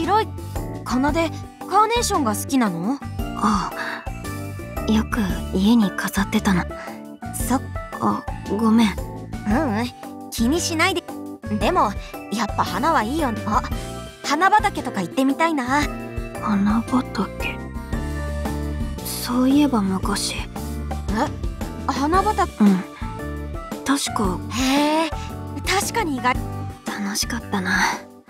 白い奏でカーネーションが好きなの？ ああ、よく家に飾ってたの。ごめん。 気にしないで。でもやっぱ花はいいよ。花畑とか行ってみたいな。 花畑。そういえば昔。 花畑。 確か。 へえ、確かに意外。 楽しかったな。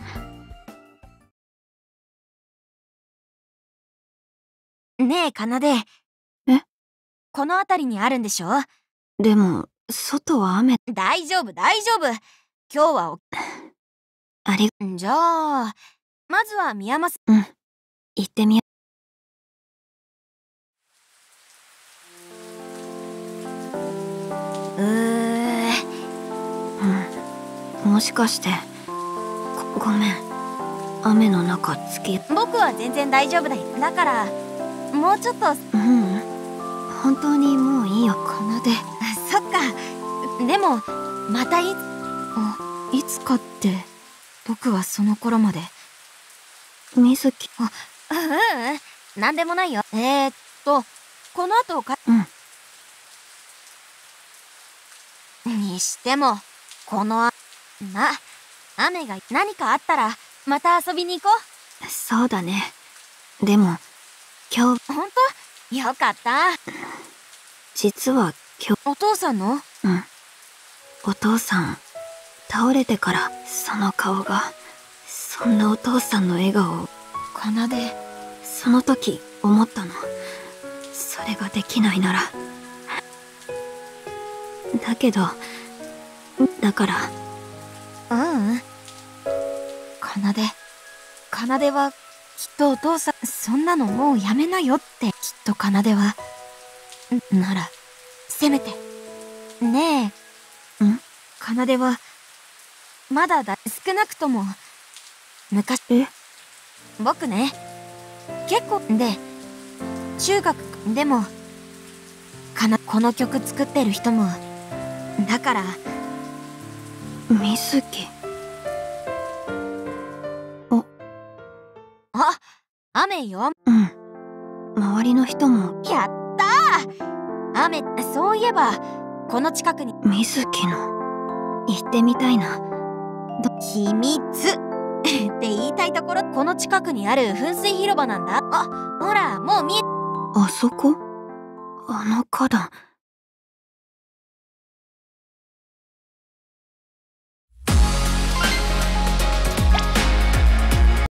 ねえ、奏。この辺りにあるんでしょ？ でも外は雨。 大丈夫大丈夫。今日はじゃあまずは宮益。 行ってみよう。もしかして。ごめん。雨の中僕は全然大丈夫だよ。だからもうちょっと。 本当にもういいよ。 奏。そっか。でもまたいつかって僕はその頃まで。 水木。 なんでもないよ。この後にしてもこの雨が何かあったらまた遊びに行こう。そうだね。でも今日。 本当？よかった。 実は今日。 お父さんの？ お父さん倒れてからその顔が、そんなお父さんの笑顔を。 奏。 その時思ったの。それができないなら。だけどだから。奏はきっとお父さん、 そんなのもうやめなよって。きっと奏はならせめて。ねえ。奏はまだ少なくとも昔。僕ね、結構で中学でもこの曲作ってる人もだから。 水木。 雨よ。 周りの人も。 やったー。雨。そういえばこの近くに。 水木の行ってみたいな。 秘密って言いたいところ。この近くにある噴水広場なんだ。ほらもう見え。 あそこ？あの花壇。